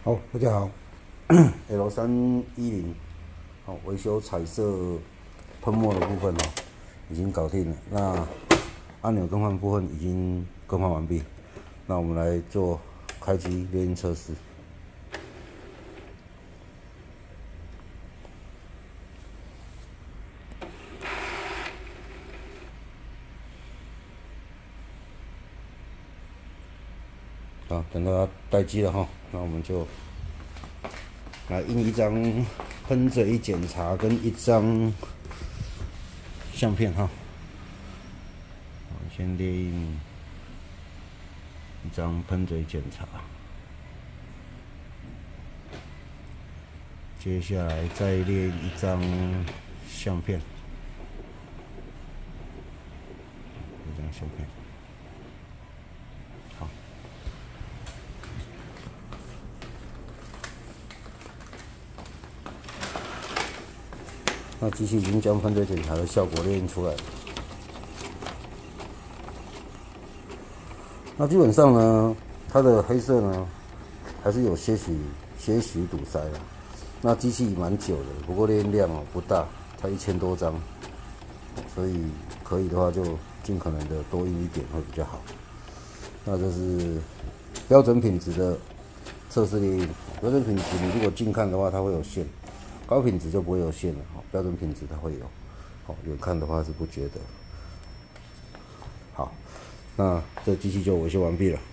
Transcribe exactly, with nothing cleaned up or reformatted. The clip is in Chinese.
好，大家好，L 三一零，好，维修彩色喷墨的部分哦，已经搞定了。那按钮更换部分已经更换完毕，那我们来做开机猎鹰测试。好，等到它待机了哈，那我们就来印一张喷嘴检查跟一张相片哈。好，先列印一张喷嘴检查，接下来再列印一张相片，一张相片。好。那机器已经将喷嘴检查的效果列印出来了。那基本上呢，它的黑色呢还是有些许些许堵塞了。那机器蛮久的，不过列印量哦不大，才一千多张，所以可以的话就尽可能的多印一点会比较好。那这是标准品质的测试列印。标准品质你如果近看的话，它会有线。高品质就不会有线了，标准品质它会有，好，远看的话是不觉得。好，那这机器就维修完毕了。